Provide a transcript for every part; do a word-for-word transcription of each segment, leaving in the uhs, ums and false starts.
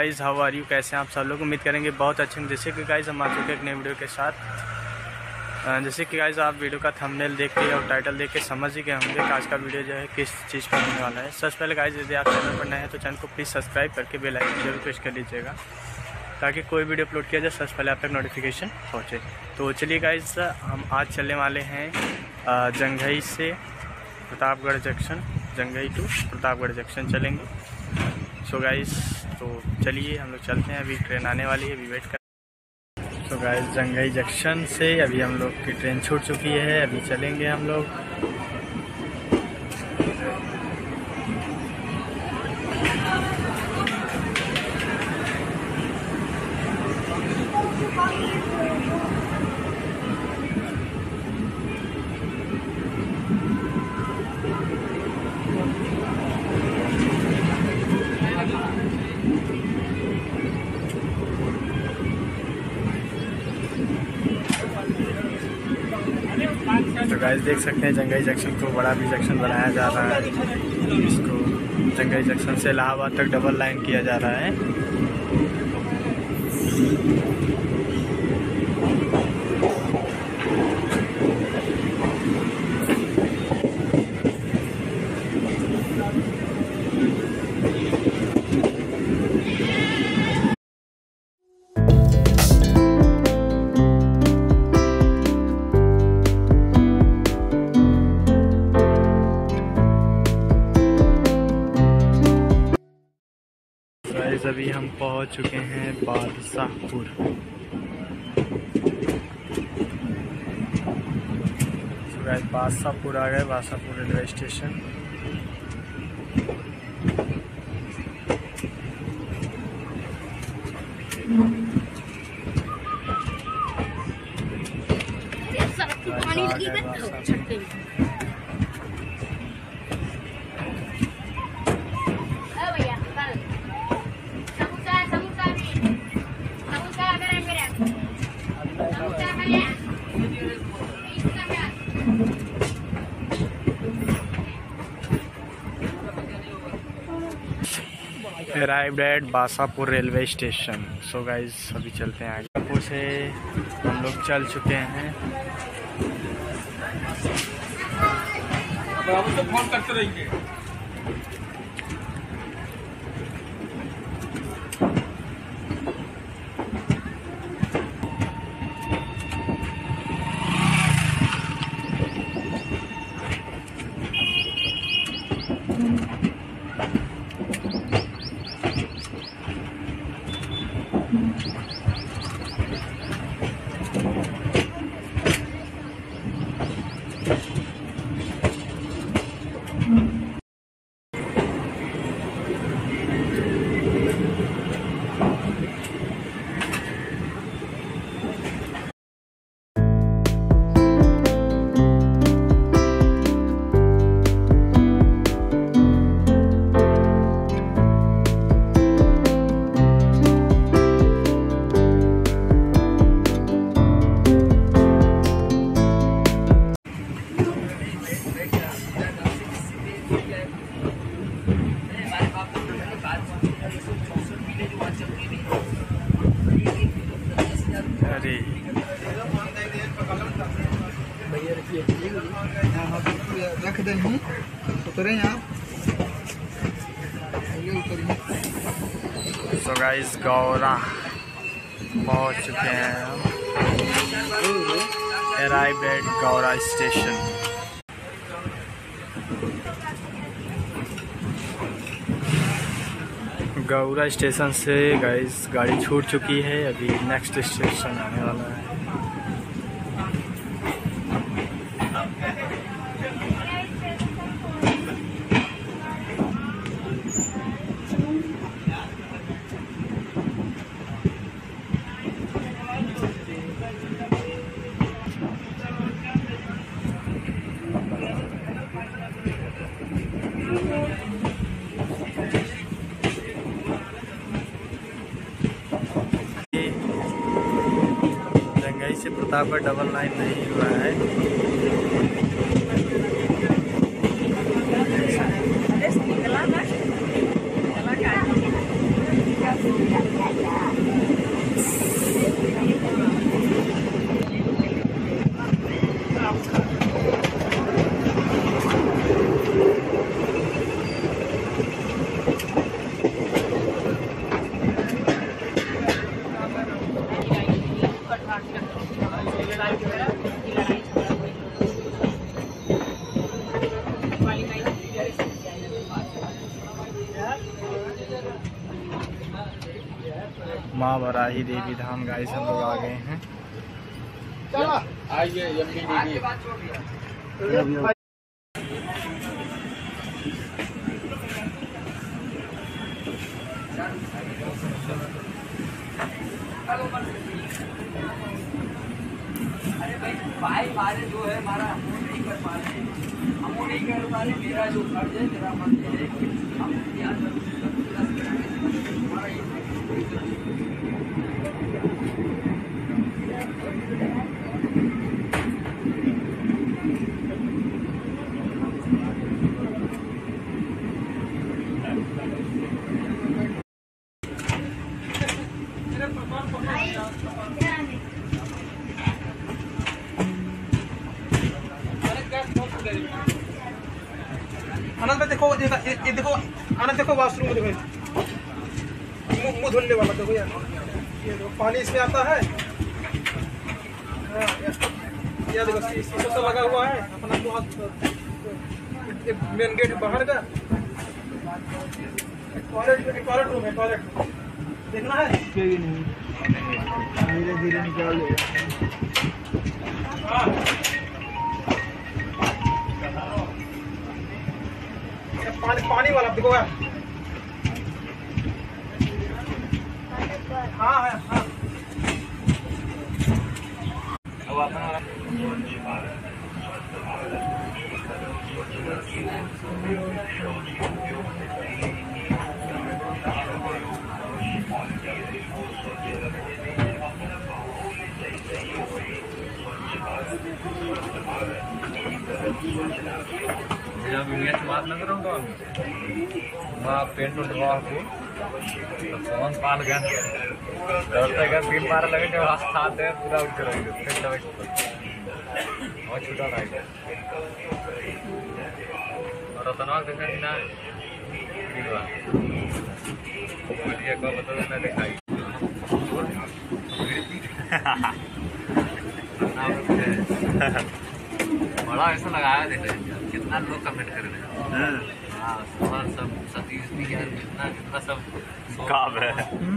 Guys how are you, कैसे हैं आप सब लोग। उम्मीद करेंगे बहुत अच्छे हैं। जैसे कि गाइज़ हम आ चुके हैं एक नई वीडियो के साथ। जैसे कि गाइज़ आप वीडियो का थंबनेल देख के और टाइटल देख के समझ ही गए होंगे कि आज का वीडियो जो है किस चीज़ पर होने वाला है। सबसे पहले गाइज़ यदि आप चैनल पर नए हैं तो चैनल को प्लीज़ सब्सक्राइब करके बेल आइकन जरूर प्रेस कर लीजिएगा ताकि कोई वीडियो अपलोड किया जाए सबसे पहले आप तक नोटिफिकेशन पहुँचे। तो चलिए गाइज़ हम आज चलने वाले हैं जंघई से Pratapgarh junction, Janghai to Pratapgarh junction चलेंगे। सो गाइज़ तो चलिए हम लोग चलते हैं, अभी ट्रेन आने वाली है, अभी वेट कर। तो गाइस जंघई जंक्शन से अभी हम लोग की ट्रेन छूट चुकी है, अभी चलेंगे हम लोग। तो गाइस देख सकते हैं जंघई जंक्शन को बड़ा भी जंक्शन बनाया जा रहा है। इसको जंघई जंक्शन से इलाहाबाद तक डबल लाइन किया जा रहा है। अभी हम पहुंच चुके हैं बादशाहपुर। बादशाहपुर आ गए, Badshahpur railway station. Arrived at Badshahpur railway station. So guys अभी चलते हैं आगे। बादशाहपुर से हम लोग चल चुके हैं। तो फोन करते रहेंगे। रख देंगे उतरे आप। सो गाइस गौरा पहुंच चुके हैं हम। Arrive at Gaura station. Gaura station से गाइस गाड़ी छूट चुकी है, अभी नेक्स्ट स्टेशन आने वाला है। जंघई से प्रतापगढ़ डबल लाइन नहीं हुआ है। माँ बराही देवी धाम गाइस हम लोग आ गए हैं। अरे भाई भाई हमारे जो है हमारा हम नहीं कर पा रहे, हम वो नहीं कर पा रहे। मेरा जो फर्ज है, मेरा फर्ज है हम यहाँ आनंद में देखो, ये ये देखो आनंद, देखो वॉशरूम में देखो, मुंह मुंह धुलने वाला देखो यार, ये देखो पानी इसमें आता है। ये देखो शीशा लगा हुआ है अपना, मेन गेट बाहर का। टॉयलेट टॉयलेट रूम है, टॉयलेट देखना है। धीरे धीरे निकाल ले। पानी पानी वाला देखो यार। हाँ है हाँ। अब अपना जब इंडिया से बात न करूँ तो वहाँ पेंट उठ हुआ हो तो फोन पाल गया दौड़ते गए तीन बार लगे जब रास्ता आते हैं पूरा उठ करेंगे फिर चले और छूटा रहेगा। और रतनवा देखे ना बढ़िया को बता देना दिखाई बड़ा ऐसा लगाया देखे कितना लोग कमेंट कर रहे हैं। हाँ सब सतीश भी यार कितना कितना सब काम है।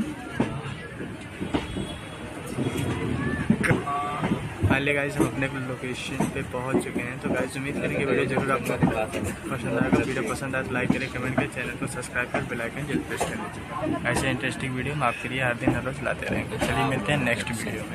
फाइनली गाइस हम अपने लोकेशन पे पहुंच चुके हैं। तो गाइस उम्मीद करें कि वीडियो जरूर आपको पसंद आएगा। वीडियो पसंद आए तो लाइक करें, कमेंट करें, चैनल को सब्सक्राइब कर बेल आइकन जरूर प्रेस कर लीजिए। ऐसे इंटरेस्टिंग वीडियो हम आपके लिए हर दिन हर रोज लाते रहेंगे। चलिए मिलते हैं नेक्स्ट वीडियो में।